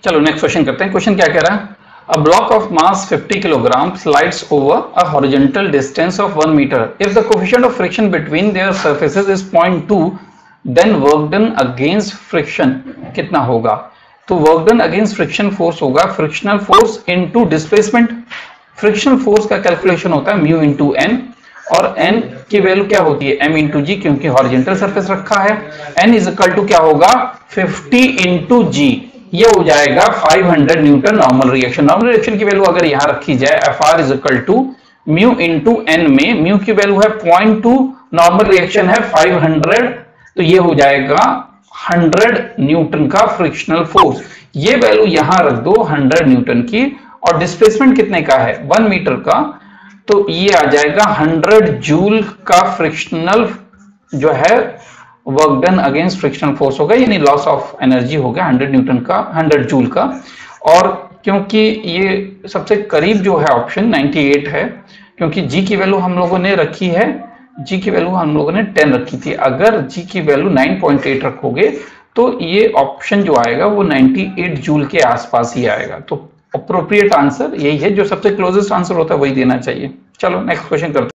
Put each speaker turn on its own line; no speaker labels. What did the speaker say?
चलो next question करते हैं। क्वेश्चन क्या कह रहा है? A block of mass 50 kilogram slides over a horizontal distance of 1 meter. If the coefficient of friction between their surfaces is 0.2, then work done against friction कितना होगा? तो work done against friction force होगा frictional force into displacement. Frictional force का calculation होता है mu into N, और N की value क्या होती है? एम इंटू जी, क्योंकि हॉरिजॉन्टल सरफेस रखा है। एन इज इक्वल टू क्या होगा? 50 इंटू जी, ये हो जाएगा 500 newton normal reaction. Normal reaction की वैल्यू अगर यहां रखी जाए, F R is equal to mu into N में म्यू की वैल्यू है 0.2, नॉर्मल रिएक्शन है 500, तो ये हो जाएगा 100 न्यूटन का फ्रिक्शनल फोर्स। ये वैल्यू यहां रख दो 100 न्यूटन की, और डिस्प्लेसमेंट कितने का है? 1 मीटर का, तो ये आ जाएगा 100 जूल का फ्रिक्शनल जो है work done against frictional force होगा, यानी लॉस ऑफ एनर्जी हो गया 100 न्यूटन का, 100 जूल का। और क्योंकि ये सबसे करीब जो है ऑप्शन 98 है, क्योंकि जी की वैल्यू हम लोगों ने रखी है, जी की वैल्यू हम लोगों ने 10 रखी थी। अगर जी की वैल्यू 9.8 रखोगे तो ये ऑप्शन जो आएगा वो 98 जूल के आसपास ही आएगा। तो अप्रोप्रिएट आंसर यही है, जो सबसे क्लोजेस्ट आंसर होता है वही देना चाहिए। चलो नेक्स्ट क्वेश्चन करते हैं।